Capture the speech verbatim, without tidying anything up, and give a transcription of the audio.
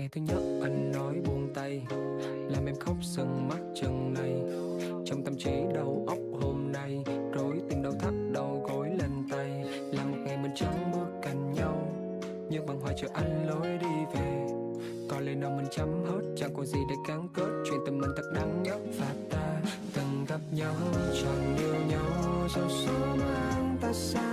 ngày thứ nhất anh nói buông tay, làm em khóc sưng mắt chân này. Trong tâm trí đầu óc hôm nay, rối tim đau thắt đầu gối lên tay. Là một ngày mình chẳng bước cạnh nhau, nhưng bằng hoài chờ anh lối đi về. Còn lời nào mình chấm hết, chẳng còn gì để gắn kết. Chuyện tình mình thật đáng nhớ và ta từng gặp nhau, chọn yêu nhau. Dẫu số mà anh ta xa